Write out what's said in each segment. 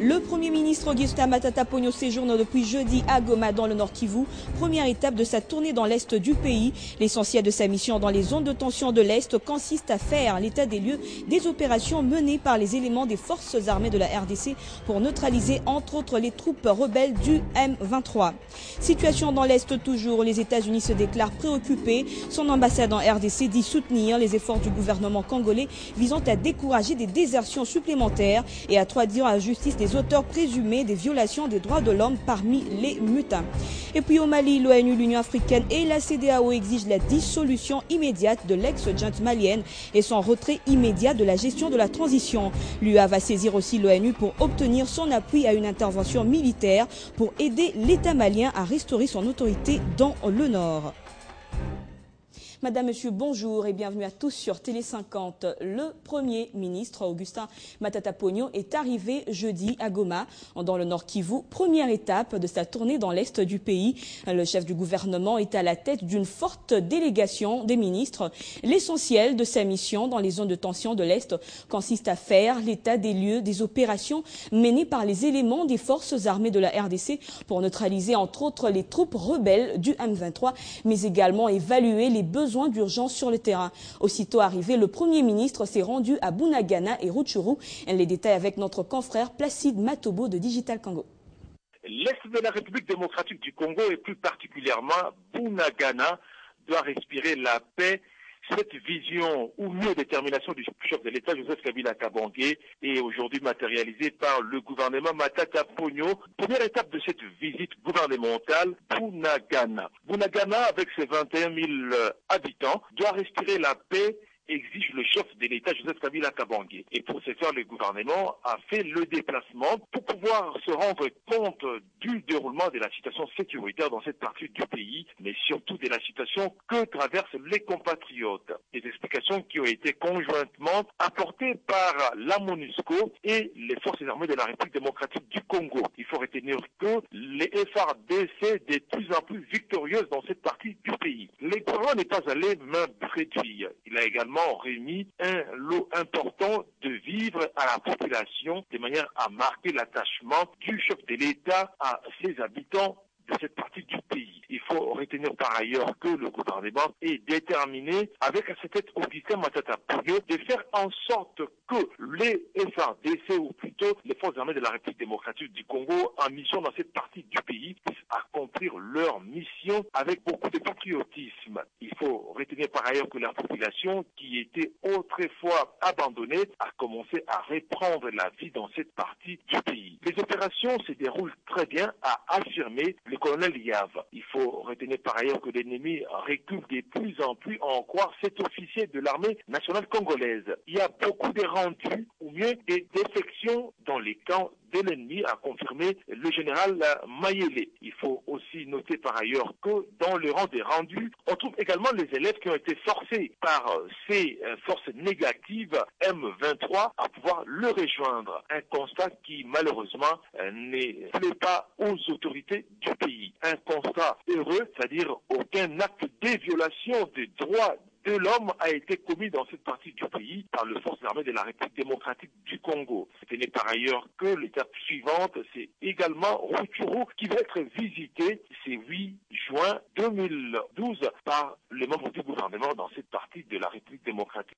Le Premier ministre Augustin Matata Ponyo séjourne depuis jeudi à Goma dans le Nord Kivu, première étape de sa tournée dans l'Est du pays. L'essentiel de sa mission dans les zones de tension de l'Est consiste à faire l'état des lieux des opérations menées par les éléments des forces armées de la RDC pour neutraliser entre autres les troupes rebelles du M23. Situation dans l'Est toujours, les États-Unis se déclarent préoccupés. Son ambassade en RDC dit soutenir les efforts du gouvernement congolais visant à décourager des désertions supplémentaires et à traduire à la justice des auteurs présumés des violations des droits de l'homme parmi les mutins. Et puis au Mali, l'ONU, l'Union africaine et la CEDEAO exigent la dissolution immédiate de l'ex-junte malienne et son retrait immédiat de la gestion de la transition. L'UA va saisir aussi l'ONU pour obtenir son appui à une intervention militaire pour aider l'État malien à restaurer son autorité dans le Nord. Madame, Monsieur, bonjour et bienvenue à tous sur Télé 50. Le Premier ministre Augustin Matata Ponyo est arrivé jeudi à Goma, dans le Nord Kivu, première étape de sa tournée dans l'Est du pays. Le chef du gouvernement est à la tête d'une forte délégation des ministres. L'essentiel de sa mission dans les zones de tension de l'Est consiste à faire l'état des lieux des opérations menées par les éléments des forces armées de la RDC pour neutraliser entre autres les troupes rebelles du M23, mais également évaluer les besoins d'urgence sur le terrain. Aussitôt arrivé, le Premier ministre s'est rendu à Bunagana et Rutshuru. Les détails avec notre confrère Placide Matobo de Digital Congo. L'Est de la République démocratique du Congo et plus particulièrement Bunagana doit respirer la paix. Cette vision ou mieux détermination du chef de l'État Joseph Kabila Kabange est aujourd'hui matérialisée par le gouvernement Matata Ponyo. Première étape de cette visite gouvernementale, Bunagana. Bunagana, avec ses 21 000 habitants, doit respirer la paix, exige le chef de l'État Joseph Kabila Kabange. Et pour ce faire, le gouvernement a fait le déplacement pour pouvoir se rendre compte du déroulement de la situation sécuritaire dans cette partie du pays, mais surtout de la situation que traversent les compatriotes. Des explications qui ont été conjointement apportées par la MONUSCO et les forces armées de la République démocratique du Congo. Il faut retenir que les FARDC de plus en plus victorieuses dans cette partie du pays. Le gouvernement n'est pas allé main réduite. Il a également remis un lot important de vivres à la population de manière à marquer l'attachement du chef de l'État à ses habitants de cette partie du pays. Il faut retenir par ailleurs que le gouvernement est déterminé, avec à sa tête Augustin Matata Ponyo, de faire en sorte que les FARDC, ou plutôt les forces armées de la République démocratique du Congo, en mission dans cette partie du pays, puissent accomplir leur mission avec beaucoup de patriotisme. Il faut retenir par ailleurs que la population, qui était autrefois abandonnée, a commencé à reprendre la vie dans cette partie du pays. Les opérations se déroulent très bien, a affirmé le colonel Yav. Il faut retenir par ailleurs que l'ennemi recule de plus en plus, à en croire cet officier de l'armée nationale congolaise. Il y a beaucoup de rendus, ou mieux des défections dans les camps de l'ennemi, a confirmé le général Mayele. Il faut aussi noter par ailleurs que dans le rang des rendus, on trouve également les élèves qui ont été forcés par ces forces négatives M23 à pouvoir le rejoindre. Un constat qui malheureusement ne plaît pas aux autorités du pays. Un constat heureux, c'est-à-dire aucun acte de violation des droits de l'homme a été commis dans cette partie du pays par les forces armées de la République démocratique du Congo. C'était par ailleurs que l'étape suivante, c'est également Rutshuru qui va être visité ce 8 juin 2012 par les membres du gouvernement dans cette partie de la République démocratique.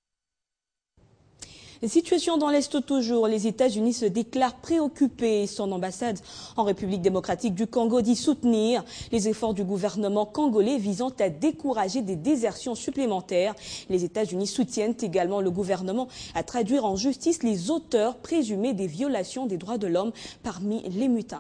Situation dans l'Est toujours, les États-Unis se déclarent préoccupés. Son ambassade en République démocratique du Congo dit soutenir les efforts du gouvernement congolais visant à décourager des désertions supplémentaires. Les États-Unis soutiennent également le gouvernement à traduire en justice les auteurs présumés des violations des droits de l'homme parmi les mutins.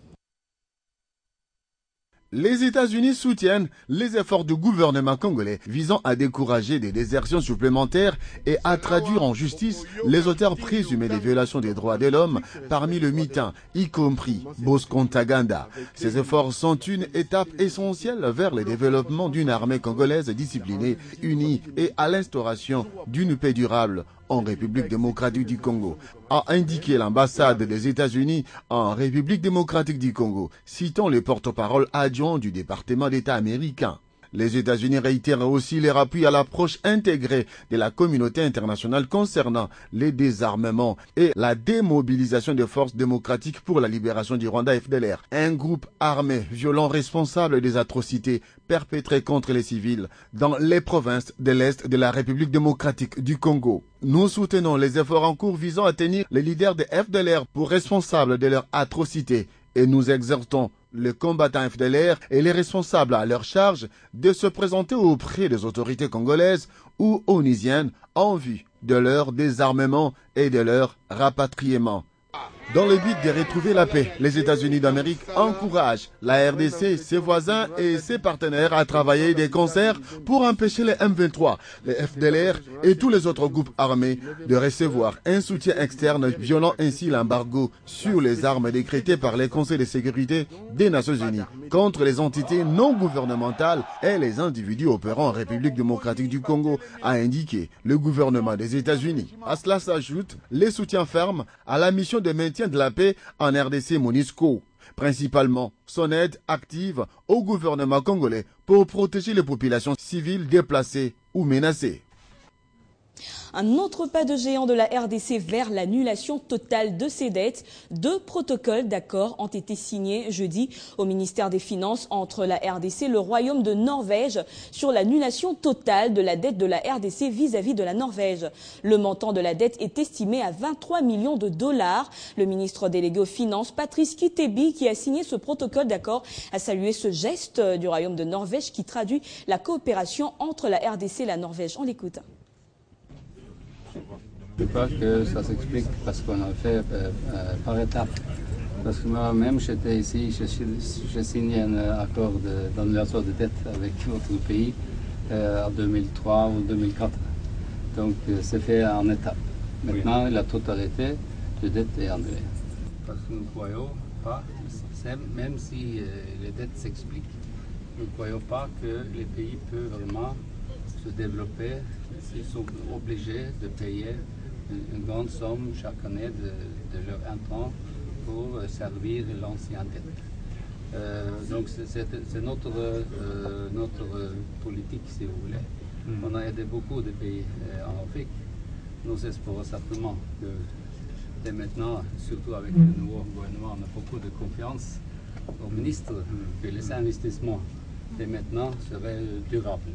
Les États-Unis soutiennent les efforts du gouvernement congolais visant à décourager des désertions supplémentaires et à traduire en justice les auteurs présumés des violations des droits de l'homme parmi le mitin, y compris Bosco Ntaganda. Ces efforts sont une étape essentielle vers le développement d'une armée congolaise disciplinée, unie et à l'instauration d'une paix durable en République démocratique du Congo, a indiqué l'ambassade des États-Unis en République démocratique du Congo, citant le porte-parole adjoint du département d'État américain. Les États-Unis réitèrent aussi leur appui à l'approche intégrée de la communauté internationale concernant les désarmements et la démobilisation des forces démocratiques pour la libération du Rwanda FDLR, un groupe armé violent responsable des atrocités perpétrées contre les civils dans les provinces de l'Est de la République démocratique du Congo. Nous soutenons les efforts en cours visant à tenir les leaders de FDLR pour responsables de leurs atrocités et nous exhortons les combattants FDLR et les responsables à leur charge de se présenter auprès des autorités congolaises ou onisiennes en vue de leur désarmement et de leur rapatriement. Dans le but de retrouver la paix, les États-Unis d'Amérique encouragent la RDC, ses voisins et ses partenaires à travailler de concert pour empêcher les M23, les FDLR et tous les autres groupes armés de recevoir un soutien externe, violant ainsi l'embargo sur les armes décrété par les conseils de sécurité des Nations Unies contre les entités non gouvernementales et les individus opérant en République démocratique du Congo, a indiqué le gouvernement des États-Unis. À cela s'ajoute les soutiens fermes à la mission de maintien de la paix en RDC MONUSCO, principalement son aide active au gouvernement congolais pour protéger les populations civiles déplacées ou menacées. Un autre pas de géant de la RDC vers l'annulation totale de ses dettes. 2 protocoles d'accord ont été signés jeudi au ministère des Finances entre la RDC et le Royaume de Norvège sur l'annulation totale de la dette de la RDC vis-à-vis de la Norvège. Le montant de la dette est estimé à 23 millions de dollars. Le ministre délégué aux Finances, Patrice Kitebi, qui a signé ce protocole d'accord, a salué ce geste du Royaume de Norvège qui traduit la coopération entre la RDC et la Norvège. On l'écoute. Je crois que ça s'explique parce qu'on a fait par étapes. Parce que moi-même, j'étais ici, j'ai signé un accord d'annulation de dette avec notre pays en 2003 ou 2004. Donc c'est fait en étapes. Maintenant, la totalité de dette est annulée. Parce que nous ne croyons pas, même si les dettes s'expliquent, nous ne croyons pas que les pays peuvent vraiment se développer s'ils sont obligés de payer une grande somme chaque année de leur intrant pour servir l'ancienne dette. Donc c'est notre politique, si vous voulez. On a aidé beaucoup de pays en Afrique. Nous espérons certainement que dès maintenant, surtout avec le nouveau gouvernement, on a beaucoup de confiance au ministre que les investissements dès maintenant seraient durables.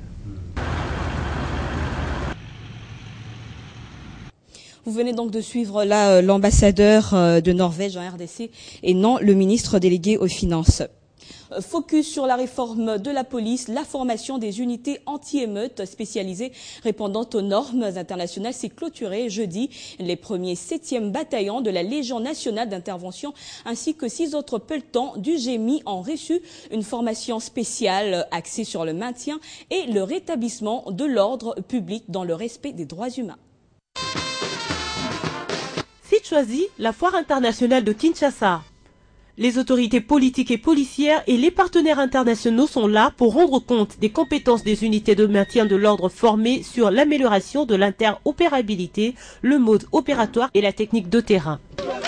Vous venez donc de suivre là l'ambassadeur de Norvège en RDC et non le ministre délégué aux Finances. Focus sur la réforme de la police, la formation des unités anti-émeutes spécialisées répondant aux normes internationales s'est clôturée jeudi. Les premiers 7e bataillons de la Légion nationale d'intervention ainsi que 6 autres pelotons du GMI ont reçu une formation spéciale axée sur le maintien et le rétablissement de l'ordre public dans le respect des droits humains. Site choisi, la foire internationale de Kinshasa. Les autorités politiques et policières et les partenaires internationaux sont là pour rendre compte des compétences des unités de maintien de l'ordre formées sur l'amélioration de l'interopérabilité, le mode opératoire et la technique de terrain.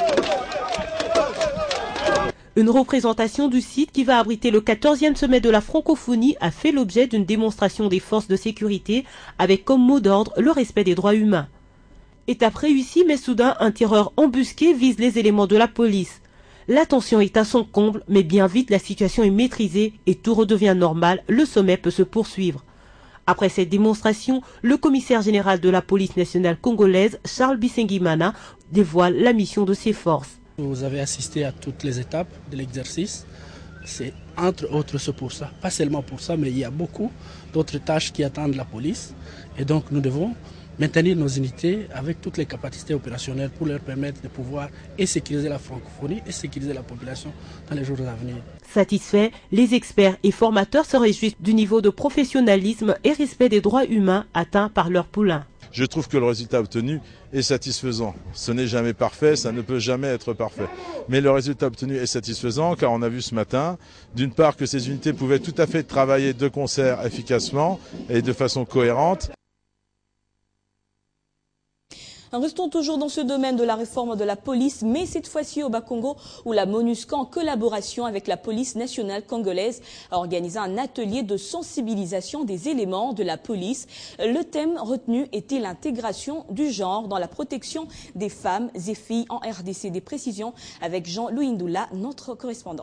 Une représentation du site qui va abriter le 14e sommet de la francophonie a fait l'objet d'une démonstration des forces de sécurité avec comme mot d'ordre le respect des droits humains. Étape réussie, mais soudain, un tireur embusqué vise les éléments de la police. La tension est à son comble, mais bien vite, la situation est maîtrisée et tout redevient normal. Le sommet peut se poursuivre. Après cette démonstration, le commissaire général de la police nationale congolaise, Charles Bisengimana, dévoile la mission de ses forces. Vous avez assisté à toutes les étapes de l'exercice. C'est entre autres ce pour ça. Pas seulement pour ça, mais il y a beaucoup d'autres tâches qui attendent la police. Et donc nous devons maintenir nos unités avec toutes les capacités opérationnelles pour leur permettre de pouvoir et sécuriser la francophonie et sécuriser la population dans les jours à venir. Satisfaits, les experts et formateurs se réjouissent du niveau de professionnalisme et respect des droits humains atteints par leur poulain. Je trouve que le résultat obtenu est satisfaisant. Ce n'est jamais parfait, ça ne peut jamais être parfait. Mais le résultat obtenu est satisfaisant car on a vu ce matin, d'une part, que ces unités pouvaient tout à fait travailler de concert efficacement et de façon cohérente. Restons toujours dans ce domaine de la réforme de la police, mais cette fois-ci au Bas-Congo, où la MONUSCO, en collaboration avec la police nationale congolaise, a organisé un atelier de sensibilisation des éléments de la police. Le thème retenu était l'intégration du genre dans la protection des femmes et filles en RDC. Des précisions avec Jean-Louis Ndoula, notre correspondant.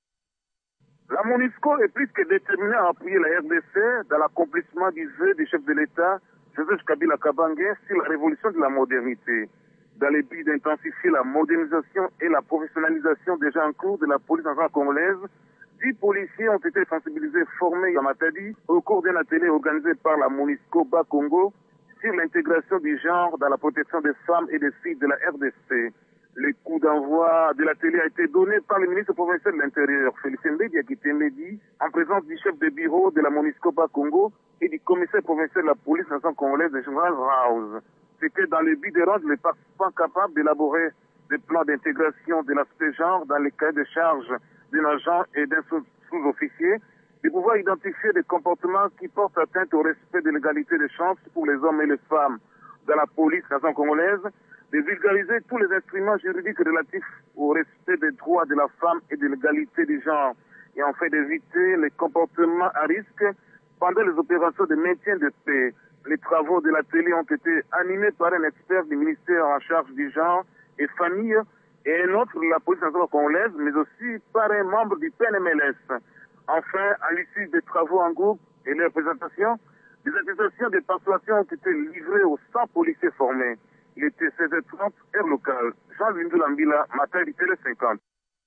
La MONUSCO est plus que déterminée à appuyer la RDC dans l'accomplissement du vœu du chef de l'État, Joseph Kabila Kabange, sur la révolution de la modernité. Dans le but d'intensifier la modernisation et la professionnalisation déjà en cours de la police nationale congolaise, 10 policiers ont été sensibilisés, formés à Matadi au cours d'un atelier organisé par la MONUSCO Bas-Congo sur l'intégration du genre dans la protection des femmes et des filles de la RDC. Le coup d'envoi de l'atelier a été donné par le ministre provincial de l'Intérieur, Félicien Mbedi, en présence du chef de bureau de la MONUSCO Bas-Congo et du commissaire provincial de la police nationale congolaise, le général House. C'était dans le but de rendre les participants capables d'élaborer des plans d'intégration de l'aspect genre dans les cahiers de charge d'un agent et d'un sous-officier, de pouvoir identifier des comportements qui portent atteinte au respect de l'égalité des chances pour les hommes et les femmes dans la police nationale congolaise, de vulgariser tous les instruments juridiques relatifs au respect des droits de la femme et de l'égalité du genre, et enfin d'éviter les comportements à risque pendant les opérations de maintien de paix. Les travaux de l'atelier ont été animés par un expert du ministère en charge du genre et famille et un autre de la police nationale congolaise, mais aussi par un membre du PNMLS. Enfin, à l'issue des travaux en groupe et leur présentation, des attestations de persuasion ont été livrées aux 100 policiers formés. Il était 16h30, heure locale. Jean-Louis Ndoula, matin du Télé 50.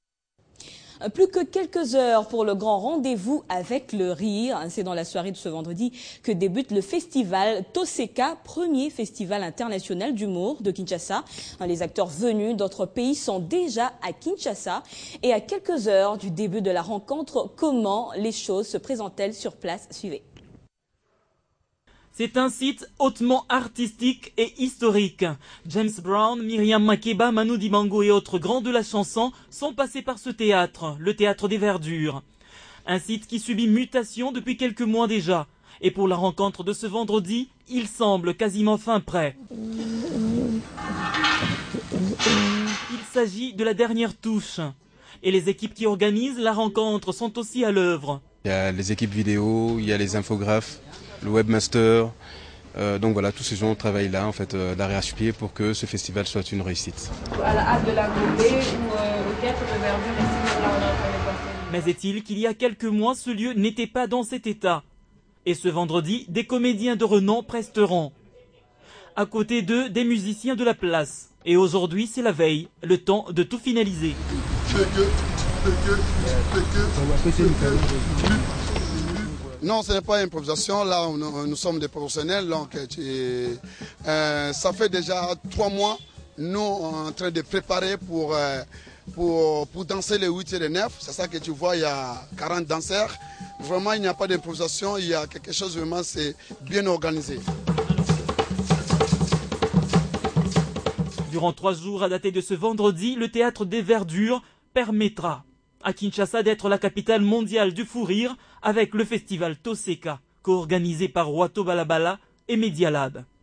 Plus que quelques heures pour le grand rendez-vous avec le rire. C'est dans la soirée de ce vendredi que débute le festival Toseka, premier festival international d'humour de Kinshasa. Les acteurs venus d'autres pays sont déjà à Kinshasa. Et à quelques heures du début de la rencontre, comment les choses se présentent-elles sur place? Suivez. C'est un site hautement artistique et historique. James Brown, Myriam Makeba, Manu Dibango et autres grands de la chanson sont passés par ce théâtre, le Théâtre des Verdures. Un site qui subit mutation depuis quelques mois déjà. Et pour la rencontre de ce vendredi, il semble quasiment fin prêt. Il s'agit de la dernière touche. Et les équipes qui organisent la rencontre sont aussi à l'œuvre. Il y a les équipes vidéo, il y a les infographes, le webmaster, donc voilà, tous ces gens travaillent là, en fait, d'arrache-pied pour que ce festival soit une réussite. À la hâte de la Gobé ou au Théâtre de Verdure, ici, là, on est en train de passer. Mais est-il qu'il y a quelques mois, ce lieu n'était pas dans cet état? Et ce vendredi, des comédiens de renom presteront. À côté d'eux, des musiciens de la place. Et aujourd'hui, c'est la veille, le temps de tout finaliser. Non, ce n'est pas une improvisation. Là, nous sommes des professionnels. Donc, ça fait déjà 3 mois, nous, en train de préparer pour danser les 8 et les 9. C'est ça que tu vois, il y a 40 danseurs. Vraiment, il n'y a pas d'improvisation. Il y a quelque chose, vraiment, c'est bien organisé. Durant 3 jours à dater de ce vendredi, le Théâtre des Verdures permettra à Kinshasa d'être la capitale mondiale du fou rire avec le festival Toseka, co-organisé par Wato Balabala et Media Lab.